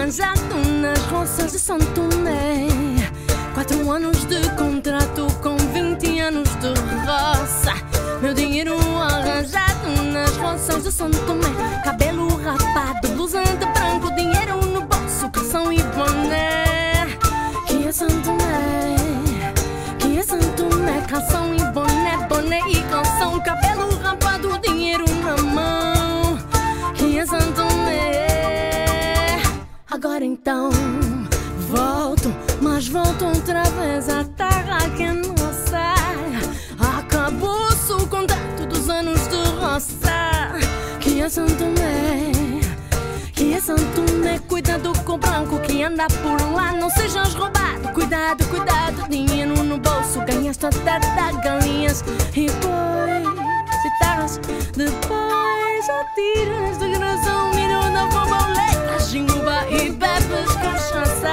arranjado nas roças de São Tomé. 4 anos de contrato com 20 anos de roça. Meu dinheiro arranjado nas roças de São Tomé. Cabelo rapado, blusa de branco, dinheiro no bolso, calção e boné. Que é São Tomé, que é São Tomé. Calção e boné, boné e calção. Cabelo rapado, dinheiro na mão. Que é São Tomé. Agora então volto, mas volto outra vez à terra que é nossa. Acabou-se o contrato dos anos de roça. Que é São Tomé, que é São Tomé. Cuidado com o branco que anda por lá, não sejas roubado. Cuidado, cuidado, dinheiro no bolso. Ganhaste até da galinhas e depois e terras. Depois atiras de graça milho na borboleta, jinguba e bebes cachaça.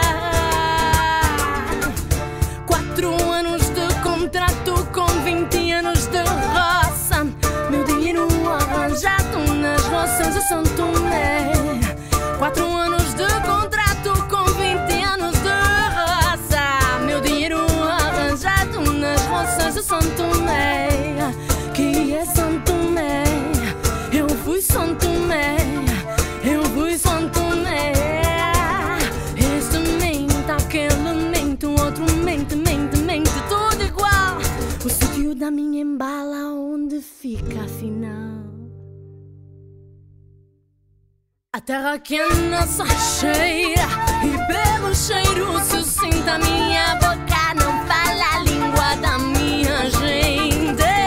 4 anos de contrato com 20 anos de roça. Meu dinheiro arranjado nas roças de São Tomé. 4 anos de contrato com 20 anos de roça. Meu dinheiro arranjado nas roças de São Tomé. Que é São Tomé, eu fui São Tomé, eu fui São Tomé. Este mente, aquele mente, o outro mente, mente, mente, tudo igual. O sítio da minha embala, onde fica afinal? A terra que a nossa cheira e pelo cheiro se sinta a minha boca, não fala a língua da minha gente.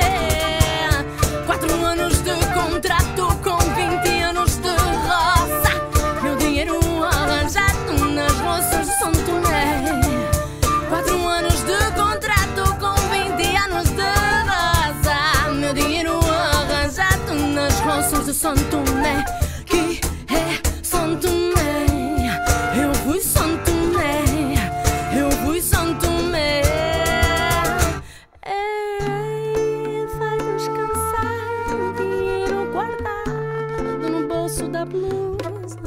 4 anos de contrato com 20 anos de roça. Meu dinheiro arranjado nas roças de São Tomé. 4 anos de contrato com 20 anos de roça. Meu dinheiro arranjado nas roças de São Tomé. Que é São Tomé, eu fui São Tomé, eu fui São Tomé. Vai descansar, dinheiro guardado no bolso da blusa.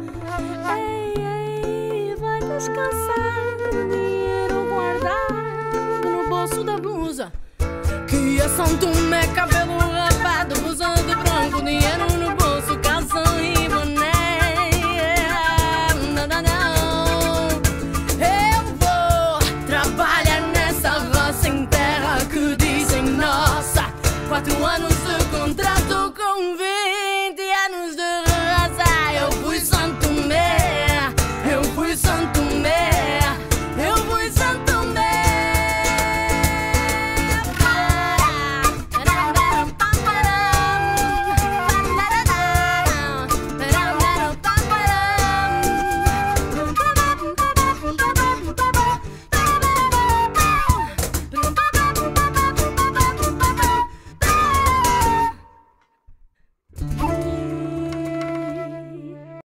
Vai descansar, dinheiro guardado no bolso da blusa. Que é São Tomé, cabelo rapado, blusa de branco, dinheiro no bolso, calção e boné. Eu vou trabalhar nessa roça em terra que dizem nossa. 4 anos